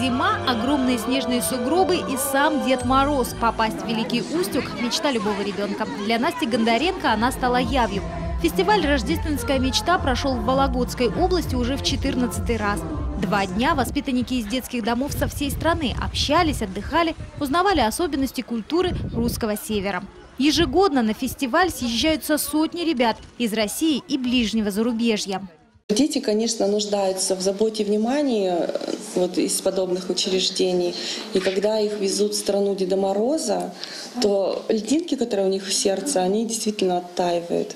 Зима, огромные снежные сугробы и сам Дед Мороз. Попасть в Великий Устюг – мечта любого ребенка. Для Насти Гондаренко она стала явью. Фестиваль «Рождественская мечта» прошел в Вологодской области уже в 14-й раз. 2 дня воспитанники из детских домов со всей страны общались, отдыхали, узнавали особенности культуры русского севера. Ежегодно на фестиваль съезжаются сотни ребят из России и ближнего зарубежья. Дети, конечно, нуждаются в заботе и внимании из подобных учреждений. И когда их везут в страну Деда Мороза, то льдинки, которые у них в сердце, они действительно оттаивают.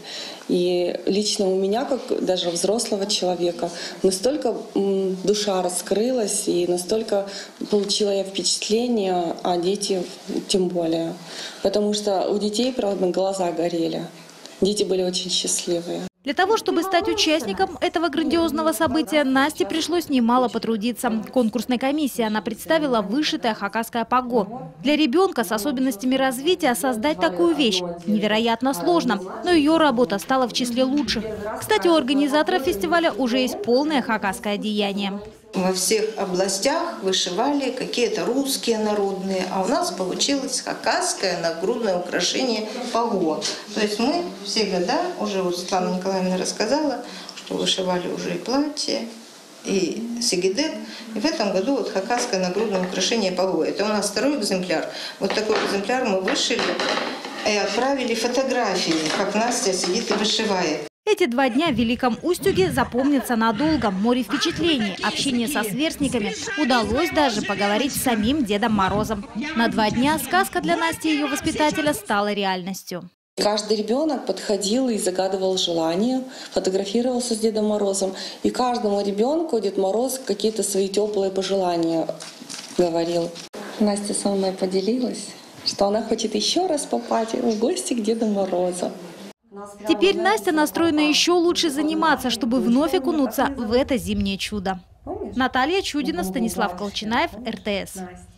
И лично у меня, как даже взрослого человека, настолько душа раскрылась и настолько получила я впечатление, а дети тем более. Потому что у детей, правда, глаза горели. Дети были очень счастливые. Для того, чтобы стать участником этого грандиозного события, Насте пришлось немало потрудиться. Конкурсной комиссии она представила вышитое хакасское паго. Для ребенка с особенностями развития создать такую вещь невероятно сложно, но ее работа стала в числе лучших. Кстати, у организаторов фестиваля уже есть полное хакасское одеяние. Во всех областях вышивали какие-то русские народные, а у нас получилось хакасское нагрудное украшение паго. То есть мы все года, уже Светлана Николаевна рассказала, что вышивали уже и платье, и сигидек. И в этом году вот хакасское нагрудное украшение паго. Это у нас 2-й экземпляр. Вот такой экземпляр мы вышили и отправили фотографии, как Настя сидит и вышивает. Эти 2 дня в Великом Устюге запомнятся надолго. Море впечатлений, общение со сверстниками. Удалось даже поговорить с самим Дедом Морозом. На 2 дня сказка для Насти и ее воспитателя стала реальностью. Каждый ребенок подходил и загадывал желания, фотографировался с Дедом Морозом. И каждому ребенку Дед Мороз какие-то свои теплые пожелания говорил. Настя со мной поделилась, что она хочет еще раз попасть в гости к Деду Морозу. Теперь Настя настроена еще лучше заниматься, чтобы вновь окунуться в это зимнее чудо. Наталья Чудина, Станислав Колчинаев, РТС.